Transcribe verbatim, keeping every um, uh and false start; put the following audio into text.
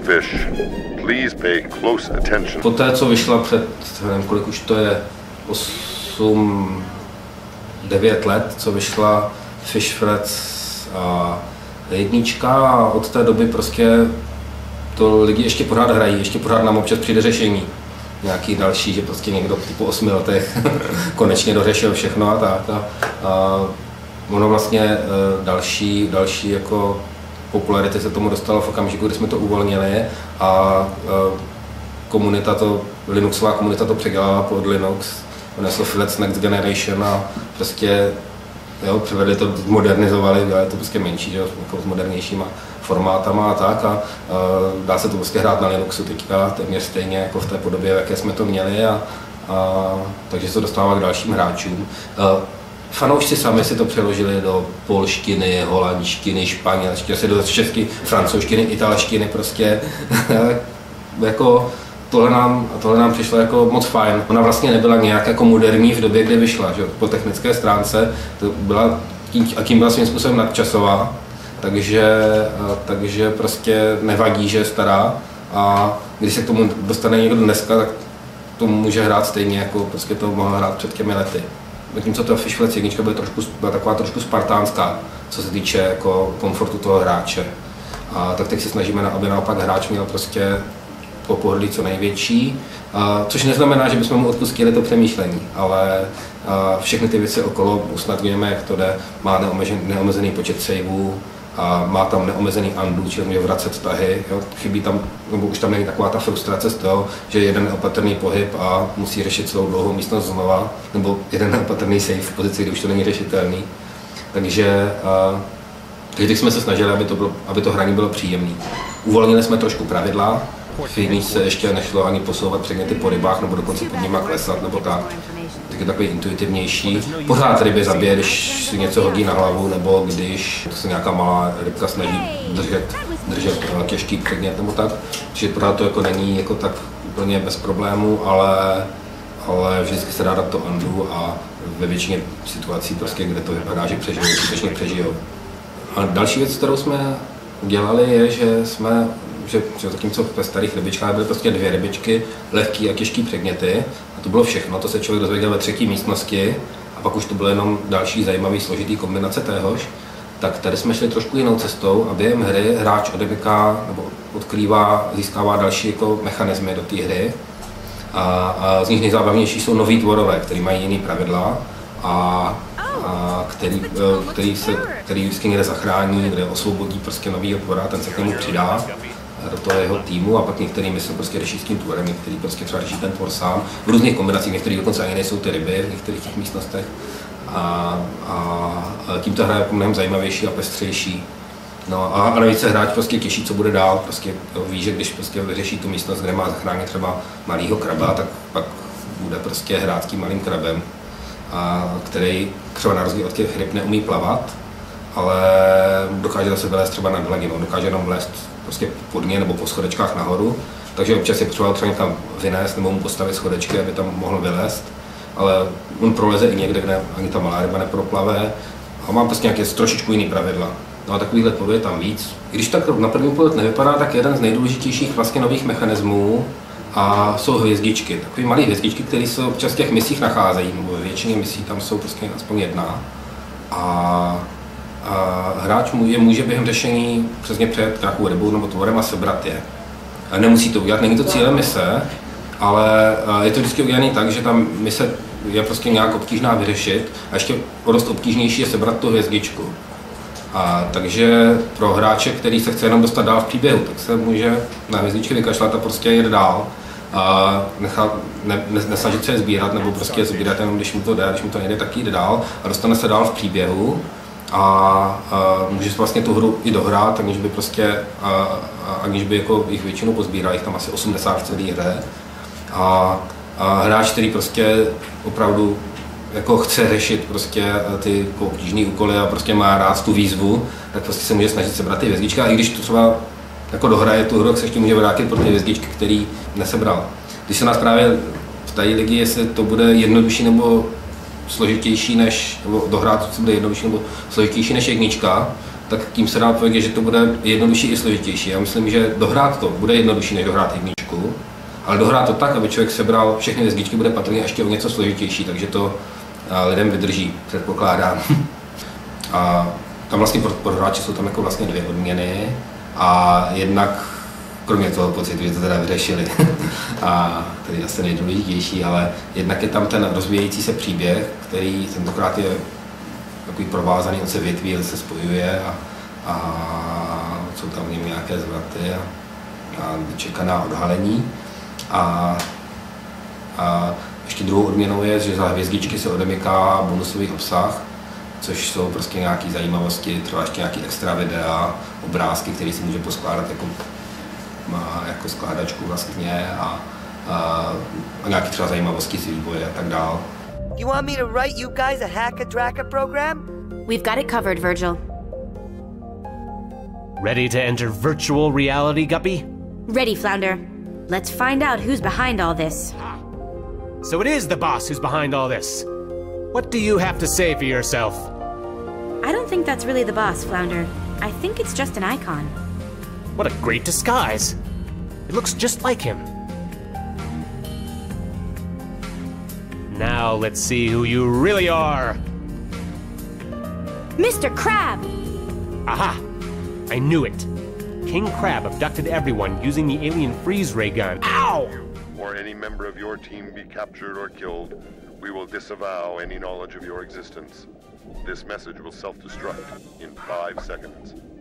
fish. Please pay close attention. Poté, co vyšla před, nevím, kolik už to je, osm, devět let, co vyšla Fish Threads a jednička a od té doby prostě to lidi ještě pořád hrají, ještě pořád nám občas přijde řešení. Nějaký další, že prostě někdo po osmi letech konečně dořešil všechno a tak. A, a ono vlastně další, další jako popularity se tomu dostalo v okamžiku, kdy jsme to uvolnili a komunita to, Linuxová komunita to předělala pod Linux, unesl Flex Next Generation a prostě jo, přivedli to, modernizovali, dělali to prostě menší, že, jako s modernějšíma formátama a tak a uh, dá se to prostě hrát na Linuxu teďka, téměř stejně jako v té podobě, jaké jsme to měli a, a takže se to dostává k dalším hráčům. Uh, fanoušci sami si to přeložili do polštiny, holandštiny, španělštiny, do česky, francouzštiny, italštiny prostě jako Tohle nám, tohle nám přišlo jako moc fajn. Ona vlastně nebyla nějak jako moderní v době, kdy vyšla, že? Po technické stránce to byla tím, a tím byla svým způsobem nadčasová, takže, takže prostě nevadí, že je stará a když se k tomu dostane někdo dneska, tak to může hrát stejně, jako prostě to mohla hrát před těmi lety. Zatímco ta Fish Threads jednička byla, trošku, byla taková trošku spartánská, co se týče jako komfortu toho hráče. A tak teď se snažíme, aby naopak hráč měl prostě po pohodlí co největší, a, což neznamená, že bychom mu odpustili to přemýšlení, ale a, všechny ty věci okolo usnadňujeme, jak to jde, má neomezený, neomezený počet saveů, a má tam neomezený undo, čili může vracet tahy, jo. Chybí tam, nebo už tam není taková ta frustrace z toho, že jeden neopatrný pohyb a musí řešit celou dlouhou místnost znova, nebo jeden neopatrný save v pozici, kdy už to není řešitelný. Takže a, teď jsme se snažili, aby to, bylo, aby to hraní bylo příjemné. Uvolnili jsme trošku pravidla, v jedničce se ještě nešlo ani posouvat předměty po rybách, nebo dokonce pod nima klesat, nebo tak. Tak je takový intuitivnější. Pořád ryby zabije, když si něco hodí na hlavu, nebo když se nějaká malá rybka snaží držet, držet těžký předmět, nebo tak. Takže pořád to jako není jako tak úplně bez problémů, ale, ale vždycky se dá dát to undo a ve většině situací, prostě, kde to vypadá, že přežijou, skutečně přežijou. A další věc, kterou jsme udělali, je, že jsme Že, že zatímco ve starých rybičkách byly prostě dvě rybičky, lehký a těžký předměty a to bylo všechno, to se člověk dozvěděl ve třetí místnosti a pak už to bylo jenom další zajímavý složitý kombinace téhož, tak tady jsme šli trošku jinou cestou a během hry hráč odemyká nebo odkrývá, získává další jako mechanismy do té hry a, a z nich nejzábavnější jsou noví tvorové, který mají jiný pravidla a A který, který, se, který vždycky někde zachrání, kde osvobodí prostě novýho tvora, ten se k němu přidá do toho jeho týmu a pak některými se prostě řeší s tím tvorem, některý prostě třeba řeší ten tvor sám, v různých kombinacích, některý dokonce ani nejsou ty ryby v některých těch místnostech a, a, a tím ta hra je jako mnohem zajímavější a pestřejší. No a, a navíc se hráč prostě těší, co bude dál, prostě ví, že když prostě vyřeší tu místnost, kde má zachránit třeba malýho kraba, tak pak bude prostě hrát s tím malým krabem, a který třeba na rozdíl od těch ryb neumí plavat, ale dokáže zase vylézt třeba nad hladinou, dokáže jenom vlézt prostě pod ně nebo po schodečkách nahoru, takže občas je potřeba třeba někam vynést nebo mu postavit schodečky, aby tam mohl vylézt, ale on proleze i někde, kde ani ta malá ryba neproplave a má prostě nějaké trošičku jiný pravidla. No a takovýhle podů je tam víc. I když tak na první pohled nevypadá, tak jeden z nejdůležitějších vlastně nových mechanismů a jsou hvězdičky, takové malé hvězdičky, které se občas v těch misích nacházejí, nebo ve většině misí tam jsou prostě aspoň jedna. A, a hráč je může během řešení přesně přejet nějakou rybou nebo tvorem a sebrat je. A nemusí to udělat, není to cílem mise, ale je to vždycky udělané tak, že tam mise je prostě nějak obtížná vyřešit a ještě o dost obtížnější je sebrat tu hvězdičku. A takže pro hráče, který se chce jenom dostat dál v příběhu, tak se může na hvězdičky vykašlat a prostě jet dál a nechat, ne, ne, nesnažit se je sbírat, nebo prostě je sbírat jenom když mu to jde, když mu to nejde, tak jít dál a dostane se dál v příběhu a, a může vlastně tu hru i dohrát, aniž by prostě, a, a, aniž by jako jich většinu pozbíral, jich tam asi osmdesát v celé hře. A, a hráč, který prostě opravdu jako chce řešit prostě ty obtížné úkoly a prostě má rád tu výzvu, tak prostě se může snažit sebrat ty hvězdičky a i když to třeba jako dohraje tu hru, tak se ještě může vrátit pro ty hvězdičky, který nesebral. Když se nás právě v té ligy, jestli to bude jednodušší nebo složitější než, nebo dohrát se bude jednodušší nebo složitější než jednička, tak tím se dá povědět, že to bude jednodušší i složitější. Já myslím, že dohrát to bude jednodušší, než dohrát jedničku, ale dohrát to tak, aby člověk sebral všechny hvězdičky, bude patrně ještě o něco složitější, takže to lidem vydrží, předpokládám. A tam vlastně pro, pro hráče jsou tam jako vlastně dvě odměny a jednak, kromě toho pocitu, že to teda vyřešili, a to je asi nejdůležitější, ale jednak je tam ten rozvíjející se příběh, který tentokrát je takový provázaný, on se větví, on se spojuje a, a jsou tam v něm nějaké zvraty a, a čekaná odhalení. A, a ještě druhou odměnou je, že za hvězdičky se odemyká bonusový obsah, což jsou prostě nějaké zajímavosti, třeba ještě nějaké extra videa, obrázky, které si může poskládat jako, jako skládačku vlastně a, a, a nějaké třeba zajímavosti z vývoje a tak dál. You want me to write you guys a hack-a-track-a program? We've got it covered, Virgil. Ready to enter virtual reality, Guppy? Ready, Flounder. Let's find out who's behind all this. So it is the boss who's behind all this. What do you have to say for yourself? I don't think that's really the boss, Flounder. I think it's just an icon. What a great disguise. It looks just like him. Now let's see who you really are. Mister Crab! Aha! I knew it. King Crab abducted everyone using the alien freeze ray gun. Ow! Or any member of your team be captured or killed, we will disavow any knowledge of your existence. This message will self-destruct in five seconds.